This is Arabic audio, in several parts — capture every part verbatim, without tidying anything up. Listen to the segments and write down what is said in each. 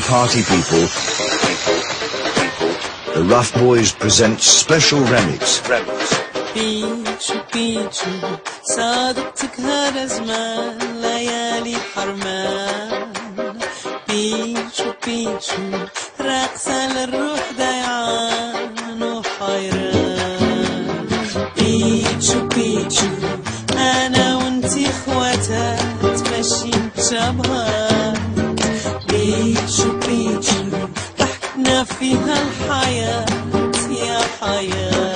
party people, the Rough Boys present special remix. بيتشو بيتشو صادقتك هذا زمان ليالي حرمان. بيتشو بيتشو راقصة للروح ضيعان وحيران. بيتشو بيتشو أنا وانتي خواتات ماشيين بشبهات. بيتشو بيتشو ضحكنا فيها الحياة يا حياة.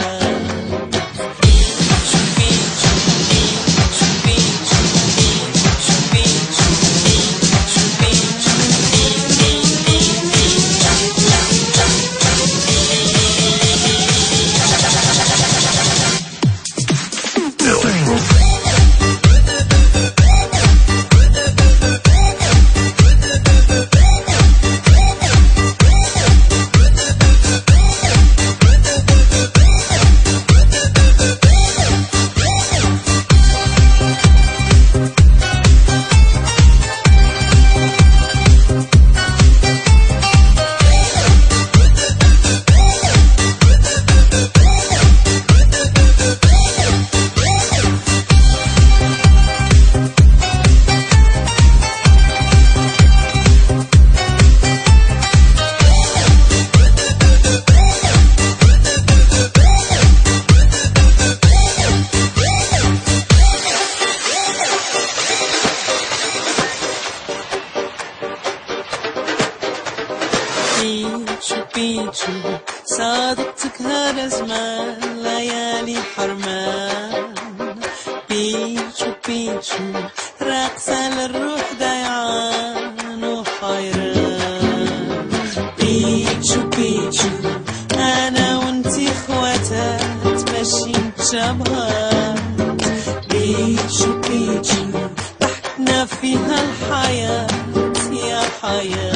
بيتشو بيتشو صادقتك هذا زمان ليالي حرمان. بيتشو بيتشو راقصة للروح ضيعان وحيران. بيتشو بيتشو أنا وانتي خواتات ماشيين بشبهات. بيتشو بيتشو ضحكنا فيها الحياة يا حياة.